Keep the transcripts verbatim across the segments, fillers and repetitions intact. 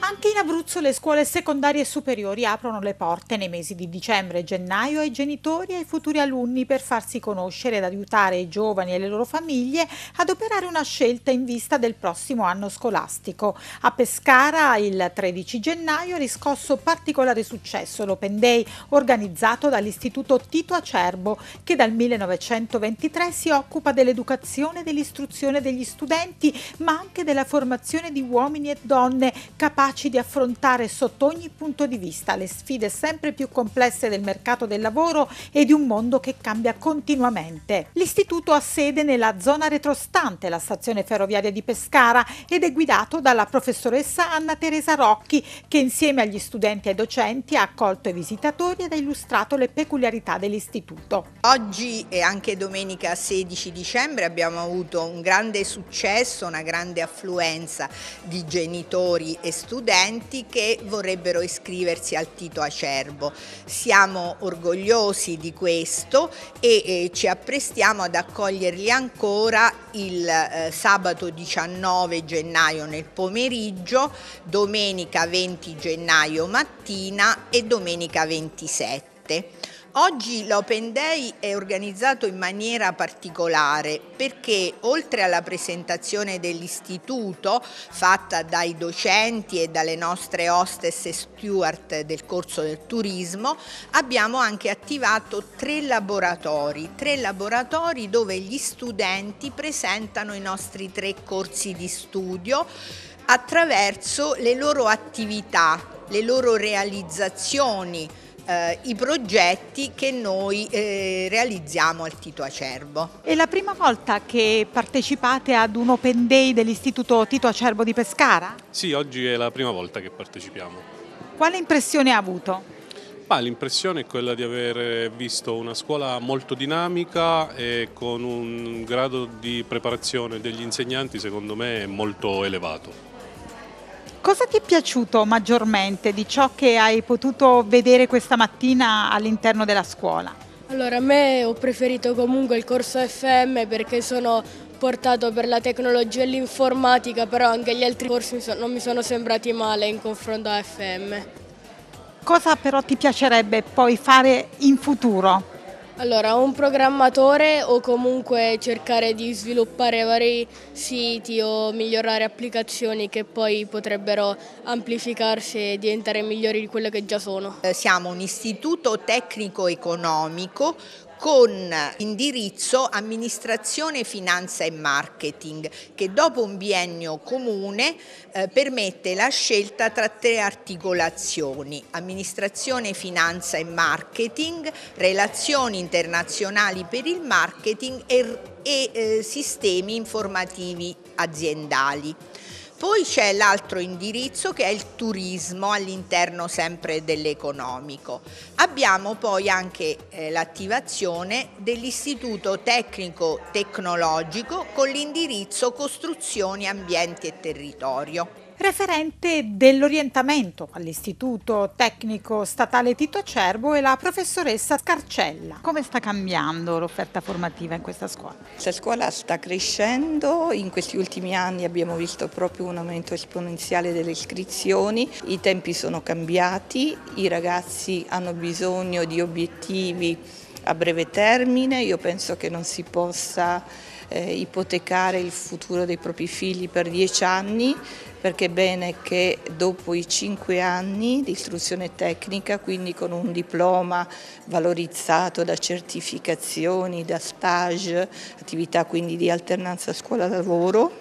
Anche in Abruzzo le scuole secondarie e superiori aprono le porte nei mesi di dicembre e gennaio ai genitori e ai futuri alunni per farsi conoscere ed aiutare i giovani e le loro famiglie ad operare una scelta in vista del prossimo anno scolastico. A Pescara il tredici gennaio ha riscosso particolare successo l'Open Day organizzato dall'Istituto Tito Acerbo, che dal millenovecentoventitré si occupa dell'educazione e dell'istruzione degli studenti, ma anche della formazione di uomini e donne capaci di affrontare sotto ogni punto di vista le sfide sempre più complesse del mercato del lavoro e di un mondo che cambia continuamente. L'istituto ha sede nella zona retrostante la stazione ferroviaria di Pescara ed è guidato dalla professoressa Anna Teresa Rocchi, che insieme agli studenti e ai docenti ha accolto i visitatori ed ha illustrato le peculiarità dell'istituto. Oggi e anche domenica sedici dicembre abbiamo avuto un grande successo, una grande affluenza di genitori e studenti studenti che vorrebbero iscriversi al Tito Acerbo. Siamo orgogliosi di questo e eh, ci apprestiamo ad accoglierli ancora il eh, sabato diciannove gennaio nel pomeriggio, domenica venti gennaio mattina e domenica ventisette. Oggi l'Open Day è organizzato in maniera particolare perché oltre alla presentazione dell'istituto fatta dai docenti e dalle nostre hostess e steward del corso del turismo, abbiamo anche attivato tre laboratori, tre laboratori dove gli studenti presentano i nostri tre corsi di studio attraverso le loro attività, le loro realizzazioni, Eh, i progetti che noi eh, realizziamo al Tito Acerbo. È la prima volta che partecipate ad un Open Day dell'Istituto Tito Acerbo di Pescara? Sì, oggi è la prima volta che partecipiamo. Quale impressione ha avuto? Ah, l'impressione è quella di aver visto una scuola molto dinamica e con un grado di preparazione degli insegnanti secondo me molto elevato. Cosa ti è piaciuto maggiormente di ciò che hai potuto vedere questa mattina all'interno della scuola? Allora, a me ho preferito comunque il corso F M perché sono portato per la tecnologia e l'informatica, però anche gli altri corsi non mi sono sembrati male in confronto a F M. Cosa però ti piacerebbe poi fare in futuro? Allora, un programmatore o comunque cercare di sviluppare vari siti o migliorare applicazioni che poi potrebbero amplificarsi e diventare migliori di quelle che già sono. Siamo un istituto tecnico-economico con indirizzo amministrazione, finanza e marketing, che dopo un biennio comune eh, permette la scelta tra tre articolazioni: amministrazione, finanza e marketing, relazioni internazionali per il marketing e, e eh, sistemi informativi aziendali. Poi c'è l'altro indirizzo che è il turismo all'interno sempre dell'economico. Abbiamo poi anche eh, l'attivazione dell'Istituto Tecnico Tecnologico con l'indirizzo costruzioni, ambienti e territorio. Referente dell'orientamento all'Istituto Tecnico Statale Tito Acerbo è la professoressa Scarcella. Come sta cambiando l'offerta formativa in questa scuola? La scuola sta crescendo, in questi ultimi anni abbiamo visto proprio un aumento esponenziale delle iscrizioni, i tempi sono cambiati, i ragazzi hanno bisogno di obiettivi a breve termine, io penso che non si possa eh, ipotecare il futuro dei propri figli per dieci anni, perché è bene che dopo i cinque anni di istruzione tecnica, quindi con un diploma valorizzato da certificazioni, da stage, attività quindi di alternanza scuola-lavoro,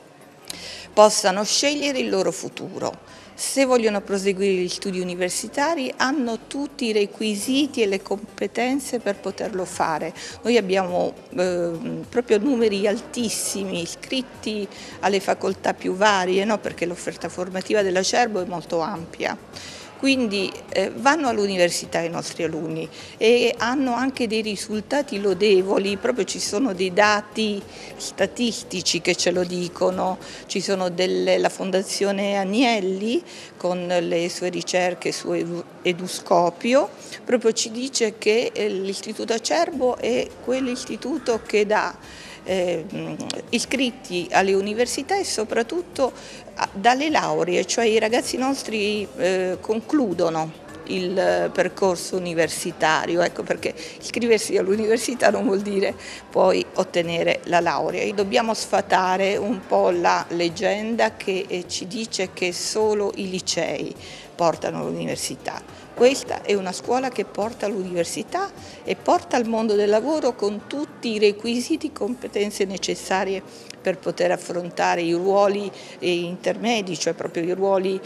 possano scegliere il loro futuro. Se vogliono proseguire gli studi universitari hanno tutti i requisiti e le competenze per poterlo fare. Noi abbiamo eh, proprio numeri altissimi iscritti alle facoltà più varie, no? Perché l'offerta formativa dell'Acerbo è molto ampia. Quindi eh, vanno all'università i nostri alunni e hanno anche dei risultati lodevoli, proprio ci sono dei dati statistici che ce lo dicono, ci sono delle, la Fondazione Agnelli con le sue ricerche su Eduscopio, proprio ci dice che eh, l'Istituto Acerbo è quell'istituto che dà eh, iscritti alle università e soprattutto dalle lauree, cioè i ragazzi nostri eh, concludono il percorso universitario, ecco perché iscriversi all'università non vuol dire poi ottenere la laurea. E dobbiamo sfatare un po' la leggenda che ci dice che solo i licei portano all'università. Questa è una scuola che porta all'università e porta al mondo del lavoro con tutti i requisiti e competenze necessarie per poter affrontare i ruoli intermedi, cioè proprio i ruoli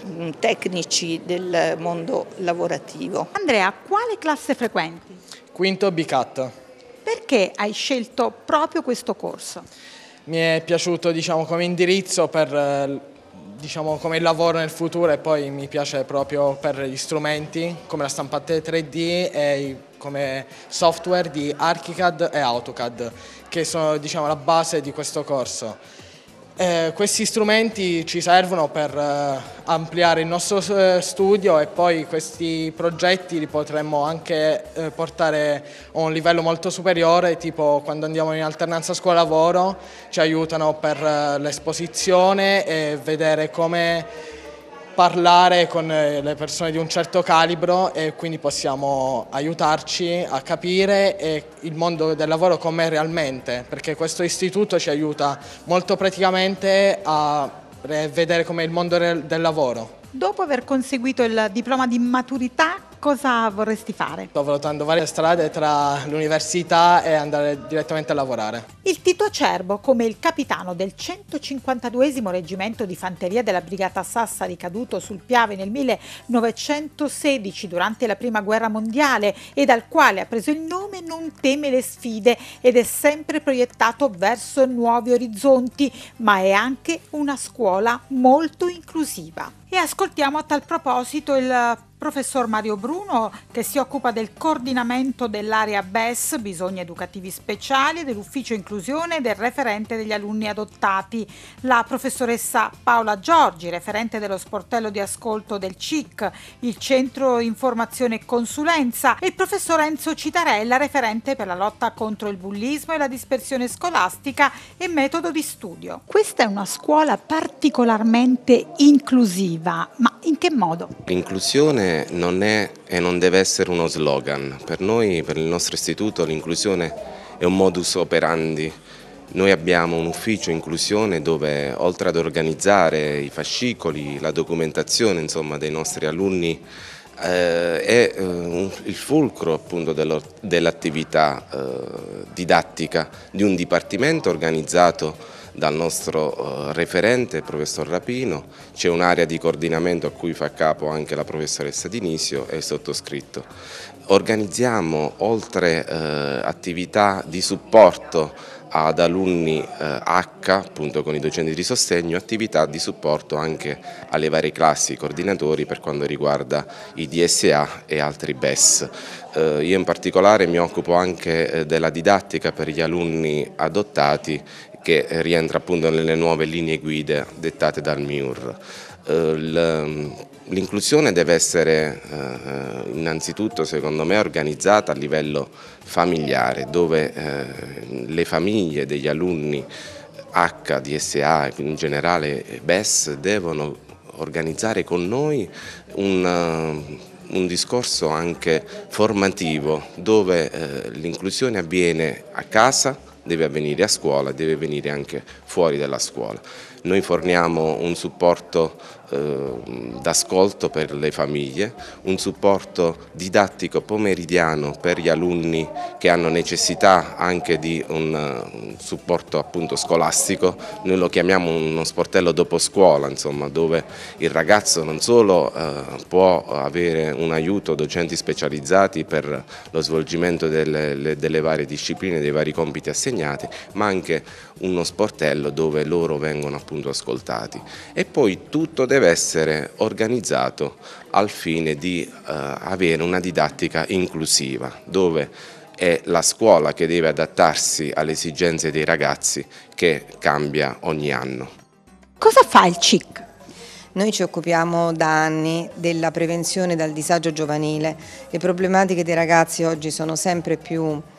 tecnici del mondo lavorativo. Andrea, quale classe frequenti? Quinto B C A T. Perché hai scelto proprio questo corso? Mi è piaciuto, diciamo, come indirizzo per, diciamo, come lavoro nel futuro, e poi mi piace proprio per gli strumenti come la stampante tre D e come software di ArchiCAD e AutoCAD, che sono, diciamo, la base di questo corso. Eh, questi strumenti ci servono per eh, ampliare il nostro studio, e poi questi progetti li potremmo anche eh, portare a un livello molto superiore, tipo quando andiamo in alternanza scuola-lavoro ci aiutano per eh, l'esposizione e vedere come parlare con le persone di un certo calibro, e quindi possiamo aiutarci a capire il mondo del lavoro com'è realmente, perché questo istituto ci aiuta molto praticamente a vedere com'è il mondo del lavoro. Dopo aver conseguito il diploma di maturità, cosa vorresti fare? Sto valutando varie strade tra l'università e andare direttamente a lavorare. Il Tito Acerbo, come il capitano del centocinquantaduesimo reggimento di fanteria della brigata Sassari, caduto sul Piave nel millenovecentosedici durante la prima guerra mondiale e dal quale ha preso il nome, non teme le sfide ed è sempre proiettato verso nuovi orizzonti, ma è anche una scuola molto inclusiva. E ascoltiamo a tal proposito il professor Mario Bruno, che si occupa del coordinamento dell'area B E S, bisogni educativi speciali, dell'ufficio inclusione e del referente degli alunni adottati, la professoressa Paola Giorgi, referente dello sportello di ascolto del C I C, il centro informazione e consulenza, e il professor Enzo Citarella, referente per la lotta contro il bullismo e la dispersione scolastica e metodo di studio. Questa è una scuola particolarmente inclusiva, ma in che modo? L'inclusione non è e non deve essere uno slogan. Per noi, per il nostro istituto, l'inclusione è un modus operandi. Noi abbiamo un ufficio inclusione dove, oltre ad organizzare i fascicoli, la documentazione, insomma, dei nostri alunni, eh, è eh, un, il fulcro appunto dell'attività eh, didattica di un dipartimento organizzato dal nostro uh, referente, il professor Rapino. C'è un'area di coordinamento a cui fa capo anche la professoressa Dinisio e il sottoscritto. Organizziamo, oltre uh, attività di supporto ad alunni uh, H, appunto con i docenti di sostegno, attività di supporto anche alle varie classi, coordinatori per quanto riguarda i D S A e altri B E S. Uh, io in particolare mi occupo anche uh, della didattica per gli alunni adottati, che rientra appunto nelle nuove linee guida dettate dal M I U R. L'inclusione deve essere eh, innanzitutto, secondo me, organizzata a livello familiare, dove eh, le famiglie degli alunni H, D S A e in generale B E S devono organizzare con noi un un discorso anche formativo, dove eh, l'inclusione avviene a casa, deve avvenire a scuola, deve avvenire anche fuori dalla scuola. Noi forniamo un supporto eh, d'ascolto per le famiglie, un supporto didattico pomeridiano per gli alunni che hanno necessità anche di un, un supporto appunto scolastico. Noi lo chiamiamo uno sportello dopo scuola, insomma, dove il ragazzo non solo eh, può avere un aiuto, docenti specializzati per lo svolgimento delle, delle varie discipline, dei vari compiti assegnati, ma anche uno sportello dove loro vengono appunto ascoltati. E poi tutto deve essere organizzato al fine di eh, avere una didattica inclusiva, dove è la scuola che deve adattarsi alle esigenze dei ragazzi, che cambia ogni anno. Cosa fa il C I C? Noi ci occupiamo da anni della prevenzione del disagio giovanile. Le problematiche dei ragazzi oggi sono sempre più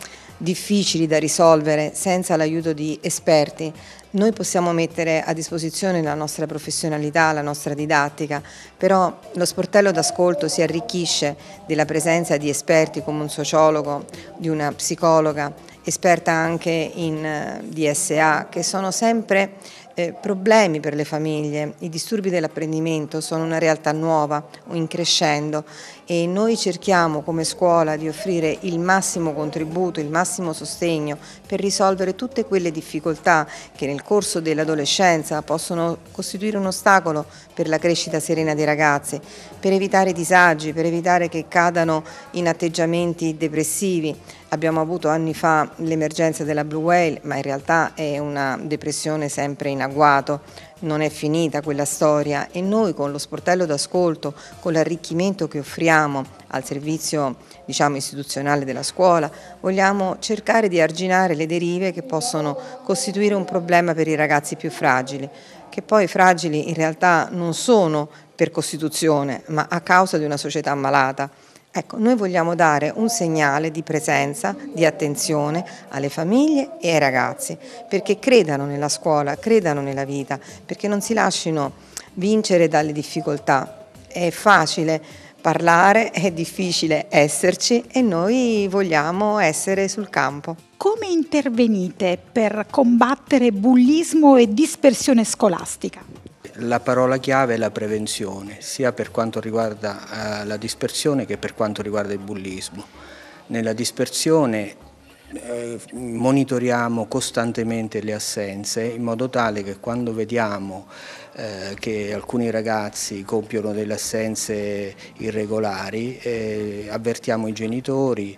difficili da risolvere senza l'aiuto di esperti, noi possiamo mettere a disposizione la nostra professionalità, la nostra didattica, però lo sportello d'ascolto si arricchisce della presenza di esperti come un sociologo, di una psicologa, esperta anche in D S A, che sono sempre Eh, problemi per le famiglie. I disturbi dell'apprendimento sono una realtà nuova, in crescendo, e noi cerchiamo come scuola di offrire il massimo contributo, il massimo sostegno per risolvere tutte quelle difficoltà che nel corso dell'adolescenza possono costituire un ostacolo per la crescita serena dei ragazzi, per evitare disagi, per evitare che cadano in atteggiamenti depressivi. Abbiamo avuto anni fa l'emergenza della Blue Whale, ma in realtà è una depressione sempre in agguato, non è finita quella storia, e noi con lo sportello d'ascolto, con l'arricchimento che offriamo al servizio, diciamo, istituzionale della scuola, vogliamo cercare di arginare le derive che possono costituire un problema per i ragazzi più fragili, che poi fragili in realtà non sono per costituzione, ma a causa di una società ammalata. Ecco, noi vogliamo dare un segnale di presenza, di attenzione alle famiglie e ai ragazzi, perché credano nella scuola, credano nella vita, perché non si lasciano vincere dalle difficoltà. È facile parlare, è difficile esserci, e noi vogliamo essere sul campo. Come intervenite per combattere bullismo e dispersione scolastica? La parola chiave è la prevenzione, sia per quanto riguarda eh, la dispersione che per quanto riguarda il bullismo. Nella dispersione eh, monitoriamo costantemente le assenze, in modo tale che quando vediamo eh, che alcuni ragazzi compiono delle assenze irregolari, eh, avvertiamo i genitori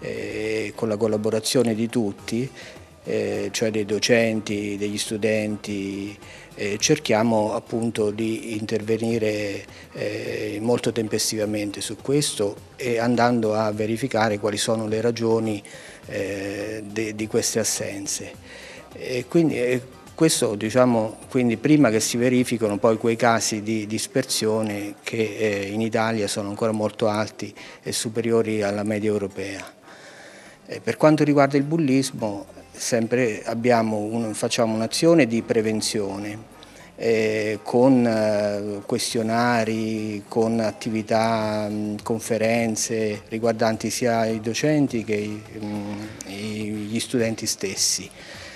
eh, con la collaborazione di tutti, eh, cioè dei docenti, degli studenti. Eh, cerchiamo appunto di intervenire eh, molto tempestivamente su questo, e andando a verificare quali sono le ragioni eh, de, di queste assenze. E quindi, eh, questo, diciamo, quindi prima che si verificano poi quei casi di dispersione che eh, in Italia sono ancora molto alti e superiori alla media europea. Eh, per quanto riguarda il bullismo, sempre abbiamo un, facciamo un'azione di prevenzione eh, con eh, questionari, con attività, mh, conferenze riguardanti sia i docenti che i, mh, gli studenti stessi.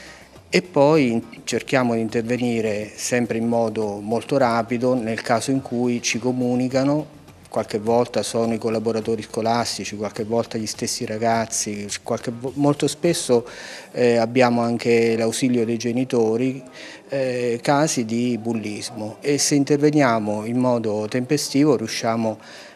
E poi cerchiamo di intervenire sempre in modo molto rapido nel caso in cui ci comunicano. Qualche volta sono i collaboratori scolastici, qualche volta gli stessi ragazzi, qualche, molto spesso eh, abbiamo anche l'ausilio dei genitori, eh, casi di bullismo, e se interveniamo in modo tempestivo riusciamo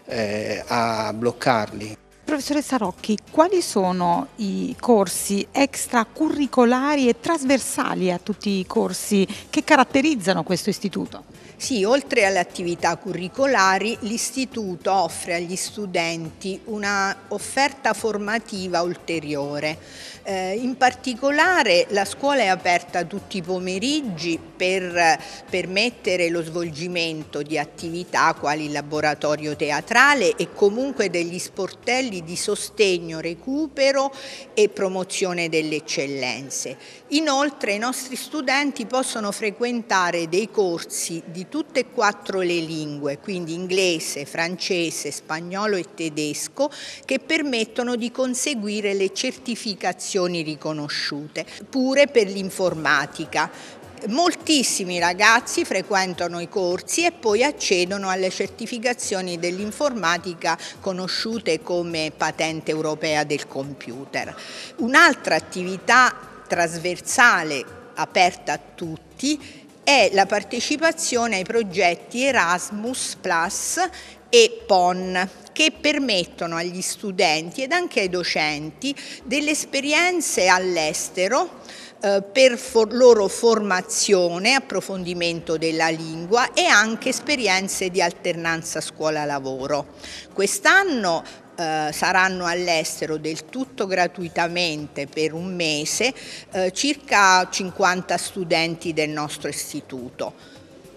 eh, a bloccarli. Professoressa Rocchi, quali sono i corsi extracurricolari e trasversali a tutti i corsi che caratterizzano questo istituto? Sì, oltre alle attività curricolari, l'istituto offre agli studenti una offerta formativa ulteriore. Eh, in particolare la scuola è aperta tutti i pomeriggi per permettere lo svolgimento di attività quali il laboratorio teatrale e comunque degli sportelli di sostegno, recupero e promozione delle eccellenze. Inoltre i nostri studenti possono frequentare dei corsi di tutte e quattro le lingue, quindi inglese, francese, spagnolo e tedesco, che permettono di conseguire le certificazioni riconosciute, pure per l'informatica. Moltissimi ragazzi frequentano i corsi e poi accedono alle certificazioni dell'informatica conosciute come patente europea del computer. Un'altra attività trasversale aperta a tutti è la partecipazione ai progetti Erasmus Plus e P O N, che permettono agli studenti ed anche ai docenti delle esperienze all'estero eh, per for- loro formazione, approfondimento della lingua e anche esperienze di alternanza scuola-lavoro. Quest'anno eh, saranno all'estero del tutto gratuitamente per un mese eh, circa cinquanta studenti del nostro istituto.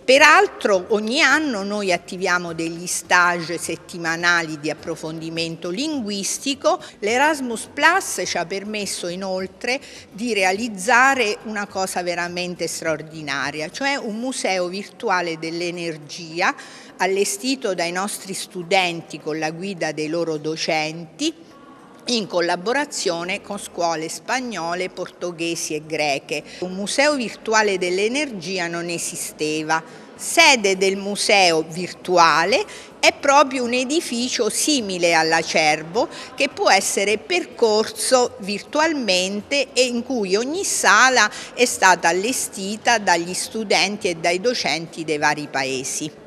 Peraltro ogni anno noi attiviamo degli stage settimanali di approfondimento linguistico. L'Erasmus Plus ci ha permesso inoltre di realizzare una cosa veramente straordinaria, cioè un museo virtuale dell'energia allestito dai nostri studenti con la guida dei loro docenti, in collaborazione con scuole spagnole, portoghesi e greche. Un museo virtuale dell'energia non esisteva. Sede del museo virtuale è proprio un edificio simile all'Acerbo che può essere percorso virtualmente e in cui ogni sala è stata allestita dagli studenti e dai docenti dei vari paesi.